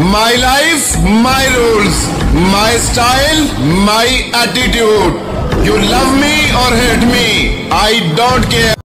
My life, my rules, my style, my attitude. You love me or hate me, I don't care.